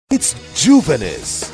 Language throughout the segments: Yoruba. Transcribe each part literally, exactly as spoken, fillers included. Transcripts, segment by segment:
It's Juvenis.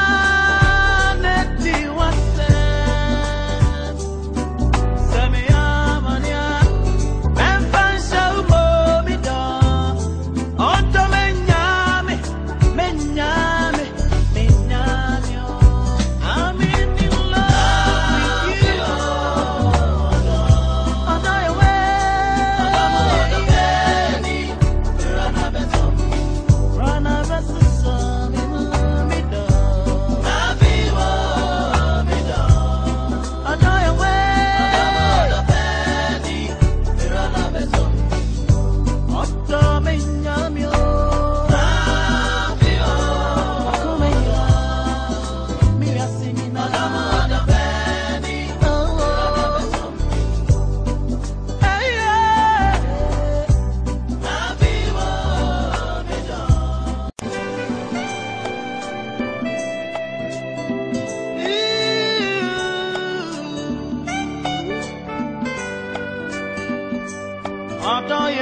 Samia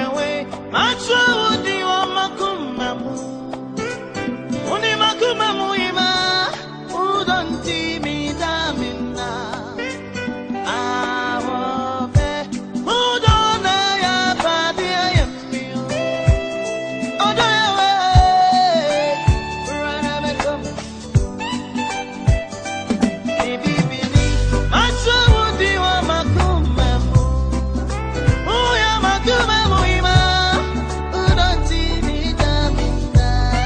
we macho di wa makumamu uni makumamu ima udonti mi damina awope udona ya padia yemio odo we rana me come bibi bini macho di wa makumamu uya makumamu ima udonti mi damina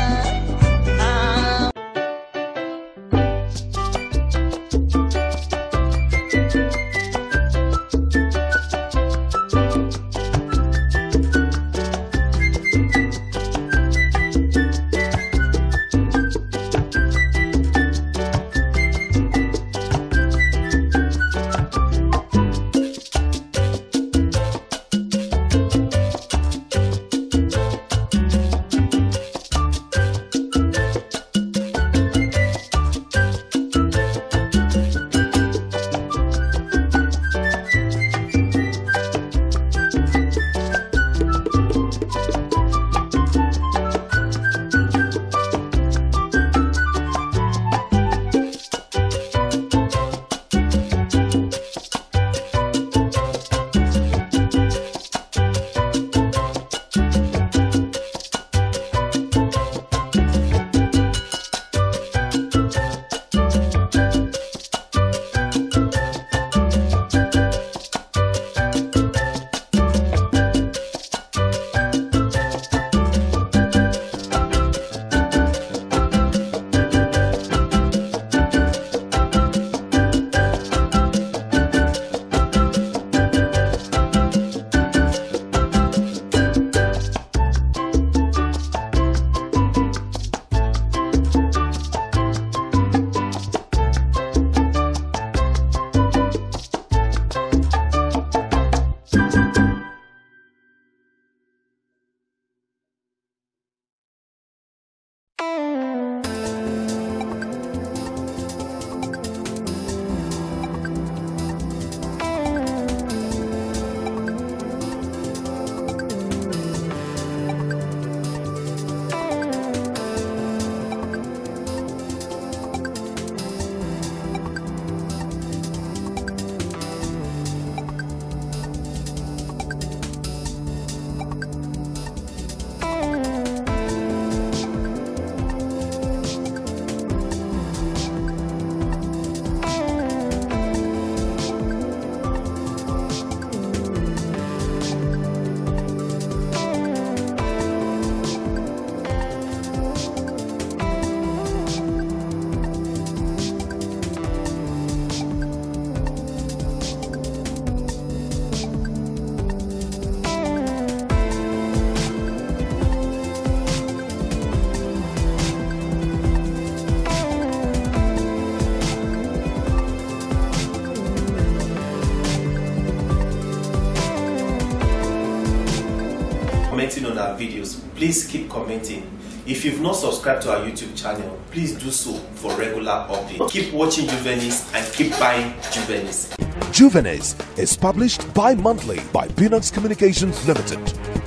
commenting on our videos. Please keep commenting. If you've not subscribed to our YouTube channel, please do so for regular updates. Keep watching Juvenis and keep buying Juvenis. Juvenis is published bi-monthly by Phoenix Communications Limited.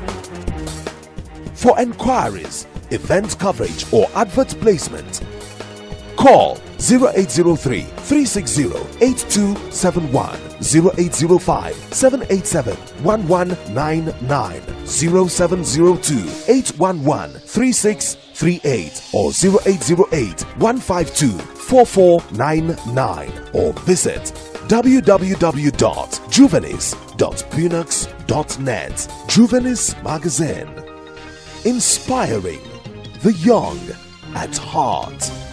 For enquiries, event coverage or advert placement, call zero eight zero three, three six zero, eight two seven one, zero eight zero five, seven eight seven, one one nine nine, zero seven zero two, eight one one, three six three eight or zero eight zero eight, one five two, four four nine nine or visit w w w dot juvenis dot phoenix dot net. Juvenis Magazine, inspiring the young at heart.